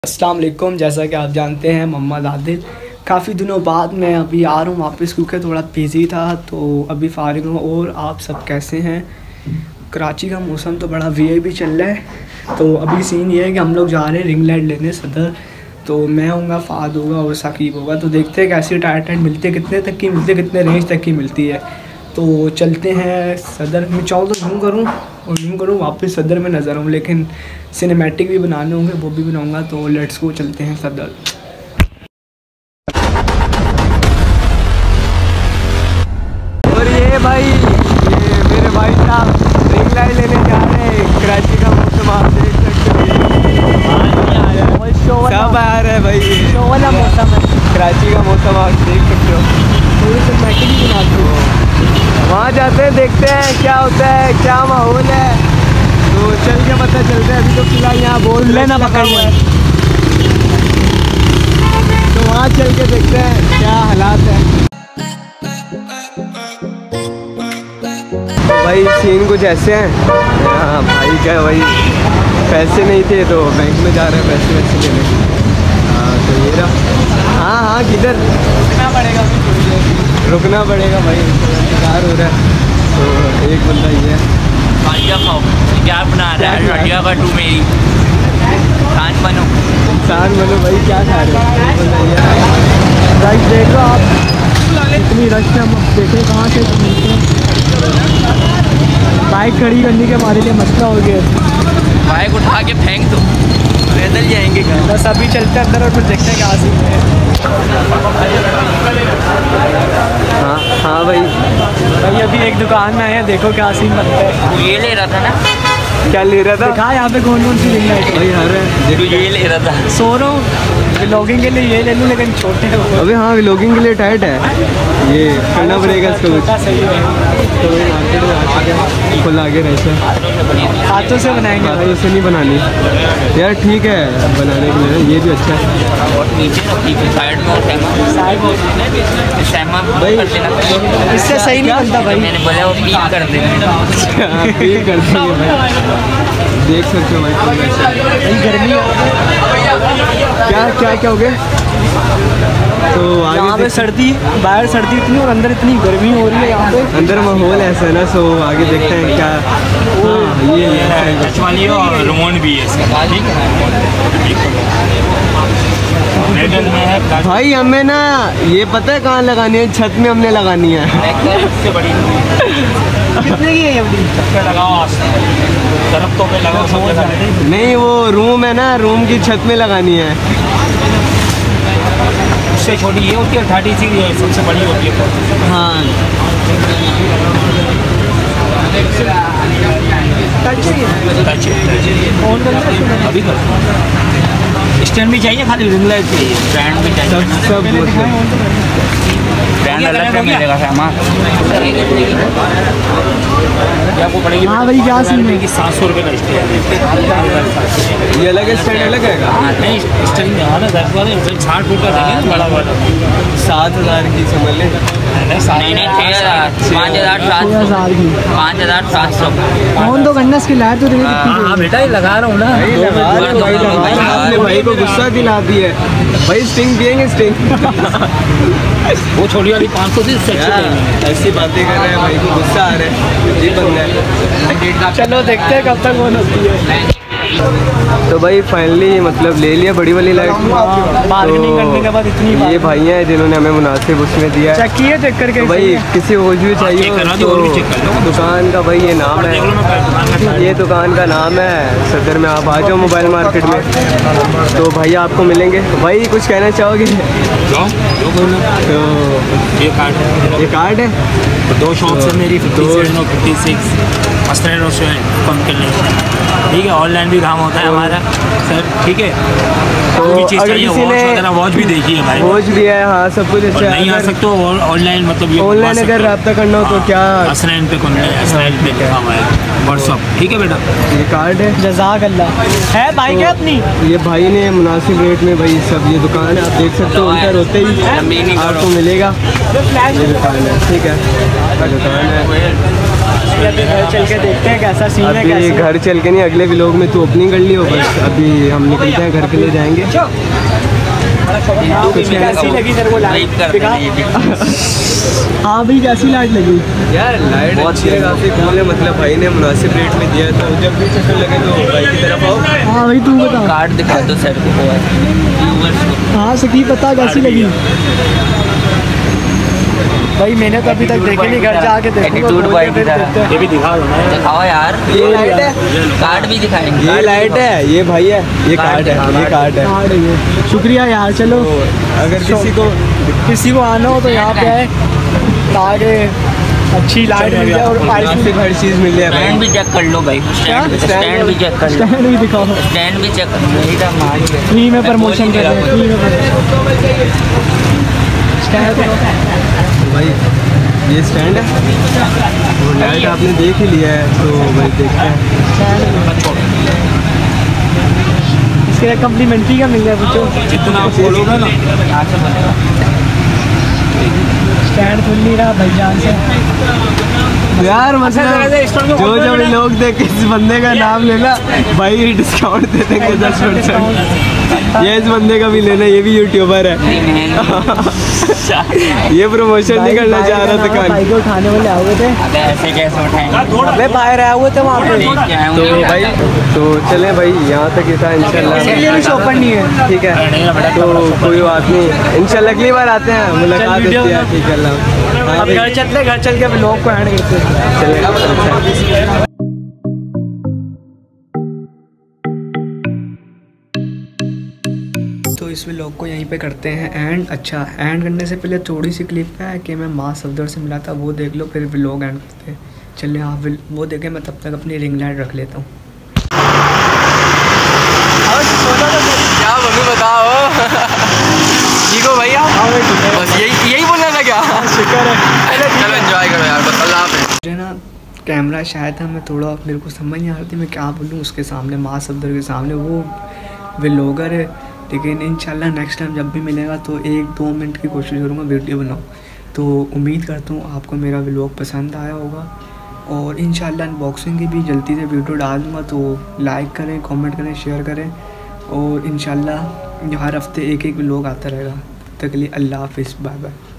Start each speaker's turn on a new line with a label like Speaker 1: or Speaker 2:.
Speaker 1: अस्सलाम वालेकुम। जैसा कि आप जानते हैं मोहम्मद आदिल, काफ़ी दिनों बाद मैं अभी आ रहा हूँ वापस क्योंकि थोड़ा बिज़ी था, तो अभी फ़ारिग हूँ। और आप सब कैसे हैं? कराची का मौसम तो बड़ा वीआईपी चल रहा है। तो अभी सीन ये है कि हम लोग जा रहे हैं रिंग लाइट लेने सदर। तो मैं होऊंगा, फ़ाद होगा और साकिब होगा। तो देखते हैं कैसी टायर टाइट मिलती है, कितने तक की मिलती है, कितने रेंज तक की मिलती है। तो चलते हैं सदर। मैं चाहूँ तो यूँ करूँ और यूँ करूँ, वापस सदर में नज़र आऊँ, लेकिन सिनेमैटिक भी बनाने होंगे, वो भी बनाऊँगा। तो लेट्स गो, चलते हैं सदर। और ये भाई, ये मेरे भाई साहब रिंग लाइट लेने जा रहे हैं। कराची का मौसम आप देख सकते हो, सब आ रहा है भाई, शो वाला मौसम है। कराची का मौसम आप देख सकते हो। थोड़ी सिनेमैटिक भी बनाते हो। वहाँ जाते हैं, देखते हैं क्या होता है, क्या माहौल है। तो चल के पता चलता है। अभी तो फिलहाल यहाँ बोल लेना पकड़ हुआ है, तो वहाँ चल के देखते हैं क्या हालात है। तो भाई सीन कुछ ऐसे हैं। हाँ भाई, क्या भाई पैसे नहीं थे तो बैंक में जा रहे हैं पैसे वैसे लेने। हाँ तो ये रहा। हाँ किधर रुकना पड़ेगा भाई, इंतज़ार हो रहा है। तो एक बंदा ये है,
Speaker 2: क्या बना रहा है? रटिया का टू मेरी इंसान बनो
Speaker 1: भाई, क्या खा रहे हो? राइट देखो आप, इतनी रश है। हम देखें कहाँ से मिलते हैं। बाइक खड़ी करने के हमारे लिए मसला हो गया।
Speaker 2: बाइक उठा के फेंक दो, पैदल जाएंगे घर।
Speaker 1: बस अभी चलते हैं अंदर और फिर देखते हैं क्या सीन है। हाँ भाई अभी एक दुकान में आए हैं, देखो क्या सीन बनता है।
Speaker 2: वो ये ले रहा था ना,
Speaker 1: क्या ले रहा था? दिखा यहाँ पे कौन कौन सी रिंग लाइट
Speaker 2: भाई हर ये ले रहा था।
Speaker 1: सो रहा हूँ, व्लॉगिंग के लिए ये ले लूँ, लेकिन छोटे हैं वो।
Speaker 3: अभी हाँ व्लॉगिंग के लिए टाइट है, ये करना पड़ेगा इसको कुछ।
Speaker 1: सही है
Speaker 3: तो वही मार्केट में आके खुल आगे रहते हैं,
Speaker 1: हाथों से बनाएंगे।
Speaker 3: हाथों से नहीं बनानी यार, ठीक है बनाने के लिए, ये भी अच्छा है।
Speaker 2: और नीचे साइड में
Speaker 3: भाई
Speaker 1: इससे सही नहीं बनता भाई।
Speaker 2: मैंने बोला वो पीक कर देंगे,
Speaker 3: पीक कर देंगे भाई। देख सकते हो भाई
Speaker 1: गर्मी
Speaker 3: क्या हो गया। तो
Speaker 1: यहाँ पे सर्दी, बाहर सर्दी इतनी और अंदर इतनी गर्मी हो रही है। यहाँ पे
Speaker 3: अंदर माहौल ऐसा है ना, सो आगे देखते हैं क्या। हाँ ये
Speaker 2: टच वाली और रिमोट भी है इसका।
Speaker 3: भाई हमें ना ये पता है कहाँ लगानी है, छत में हमने लगानी है।
Speaker 1: कितने की है ये?
Speaker 2: लगाओ दरख्तों पे लगाओ।
Speaker 3: नहीं वो रूम है ना, रूम की छत में लगानी है।
Speaker 2: उससे छोटी ये होती है 36, सबसे बड़ी होती है।
Speaker 3: हाँ
Speaker 2: अभी स्टैंड भी चाहिए, खाली रिंग लाइट चाहिए, ब्रांड भी चाहिए,
Speaker 3: सब
Speaker 2: ब्रांड अलग से मिलेगा सामान। आपको पड़ेगी।
Speaker 1: हाँ भाई क्या सीन है?
Speaker 2: 700 रुपये का स्टैंड।
Speaker 3: ये अलग है, स्टैंड अलग है।
Speaker 2: नहीं स्टैंड नहीं 60 फुट का देंगे बड़ा बड़ा।
Speaker 3: 7,000 की समझ ले।
Speaker 2: नहीं 6,000 5,700
Speaker 1: कौन तो गन्ना इसकी लाइट तो देखिए।
Speaker 2: हाँ बेटा ये लगा रहा हूँ ना।
Speaker 3: आपने भाई को गुस्सा दिला दी है भाई। स्टिंग पियेंगे स्टिंग।
Speaker 2: वो छोटी वाली 500 थी, उससे
Speaker 3: ऐसी बातें कर रहे हैं, भाई को गुस्सा आ रहा है। ये बंदा है।
Speaker 1: चलो देखते हैं कब तक वो होती है।
Speaker 3: तो भाई फाइनली मतलब ले लिया बड़ी वाली लाइट।
Speaker 1: बार्गेनिंग करने के बाद इतनी
Speaker 3: ये भाई हैं जिन्होंने हमें मुनासिब उसमें दिया है।
Speaker 1: चेक किए, चेक करके।
Speaker 3: तो भाई किसी को भी चाहिए तो दुकान का भाई ये नाम है, ये दुकान का नाम है सदर में। आप आ जाओ मोबाइल मार्केट में, तो भाई आपको मिलेंगे। भाई कुछ कहना चाहोगे? तो ये कार्ड है,
Speaker 2: 2 शॉप से मेरी 57 और 56 मस्टर्ड और कम के लिए। ठीक है, ऑनलाइन भी काम होता है हमारा सर। ठीक है,
Speaker 3: तो अगर किसी ने
Speaker 2: वॉच भी देखी है भाई,
Speaker 3: वॉच भी है। हाँ सब कुछ अच्छा है।
Speaker 2: नहीं आ सकते हो ऑनलाइन, मतलब
Speaker 3: ऑनलाइन अगर रब्ता करना हो तो क्या
Speaker 2: असलैन पे काम है, व्हाट्सअप। ठीक है बेटा,
Speaker 3: ये कार्ड है।
Speaker 1: जज़ाक अल्लाह है भाई क्या अपनी।
Speaker 3: ये भाई ने मुनासिब रेट में भाई सब, ये दुकान है आप देख सकते हो। उधर होते ही आपको मिलेगा। ये दुकान है, ठीक है दुकान है।
Speaker 1: अभी घर चल के देखते हैं कैसा सीन है।
Speaker 3: अभी घर चल के नहीं, अगले व्लॉग में तू ओपनिंग कर लियो बस। अभी हम निकलते हैं, घर के लिए जाएंगे।
Speaker 1: कैसी लगी तेरे को लाइट? हाँ भाई कैसी लाइट लगी?
Speaker 3: यार लाइट अच्छी है, काफ़ी कूल है। मतलब भाई ने मुनासिब रेट में दिया, तो जब भी चक्कर लगे तो भाई की तरफ आओ।
Speaker 1: हाँ भाई तू बता।
Speaker 2: कार्ड दिखा दो सर को।
Speaker 1: हाँ सकी पता कैसी लगी? भाई मैंने तो अभी तक देखी नहीं, घर जाके देखूंगा।
Speaker 2: ये भी दिखा दो ना, दिखाओ यार।
Speaker 3: ये लाइट है,
Speaker 2: कार्ड भी दिखाएंगे।
Speaker 3: ये लाइट है, ये भाई है, ये कार्ड है, ये कार्ड है।
Speaker 1: शुक्रिया यार। चलो
Speaker 3: अगर
Speaker 1: किसी को आना हो तो यहाँ पे आए, ताकि अच्छी लाइट मिल जाए और
Speaker 3: हर चीज़ मिल जाए।
Speaker 2: स्टैंड भी चेक कर लो भाई, स्टैंड भी चेक कर लो,
Speaker 1: स्टैंड भी दिखाओ,
Speaker 2: स्टैंड भी चेक कर लो।
Speaker 1: फ्री में प्रमोशन कर रहे हैं।
Speaker 3: भाई ये स्टैंड है और लाइट आपने देख ही लिया है, तो भाई देखते हैं
Speaker 1: इसके कम्प्लीमेंट्री का मिल जाए कुछ।
Speaker 2: जितना आप बोलोगे ना
Speaker 1: स्टैंड खुल नहीं रहा भाईजान से
Speaker 3: यार। मतलब जो भी लोग देखे इस बंदे का नाम लेना भाई, डिस्काउंट दे देंगे 10%। ये इस बंदे का भी लेना, ये भी यूट्यूबर है। ये प्रमोशन नहीं करना चाह रहा दुकान।
Speaker 1: भाई को उठाने वाले आओगे थे,
Speaker 2: ऐसे कैसे उठाएंगे?
Speaker 1: बाहर आए हुए थे वहाँ पे।
Speaker 3: तो भाई तो चलें भाई, यहाँ तक ही था इंशाल्लाह।
Speaker 1: ओपन नहीं है, ठीक है
Speaker 3: तो कोई बात नहीं, इंशाल्लाह अगली बार आते हैं, मुलाकात होती है। ठीक है अल्लाह।
Speaker 1: अब घर चलते, घर चल के लोग को एंड करते हैं।
Speaker 3: चलें।
Speaker 1: तो इस व्लॉग को यहीं पे करते हैं एंड। अच्छा एंड करने से पहले थोड़ी सी क्लिप है कि मैं माँ सफदर से मिला था, वो देख लो, फिर व्लॉग एंड करते हैं। चलिए आप वो देखें, मैं तब तक अपनी रिंग लाइट रख लेता हूँ।
Speaker 3: क्या मम्मी बताओ? ठीक हो भैया? बस यही बोलना था क्या?
Speaker 1: शुक्र है।
Speaker 3: चलो एंजॉय करो यार, बस अल्लाह हाफ़िज़।
Speaker 1: मुझे ना कैमरा शायद था, मैं थोड़ा मेरे को समझ नहीं आ रही थी मैं क्या बोलूँ उसके सामने, माँ सफदर के सामने। वो व्लॉगर है, लेकिन इंशाल्लाह नेक्स्ट टाइम जब भी मिलेगा तो 1-2 मिनट की कोशिश करूँगा वीडियो बनाऊँ। तो उम्मीद करता हूँ आपको मेरा व्लॉग पसंद आया होगा, और इंशाल्लाह अनबॉक्सिंग की भी जल्दी से वीडियो डाल दूँगा। तो लाइक करें, कमेंट करें, शेयर करें, और इंशाल्लाह हर हफ्ते एक व्लॉग आता रहेगा। तब तक के लिए अल्लाह हाफ़िज़, बाय बाय।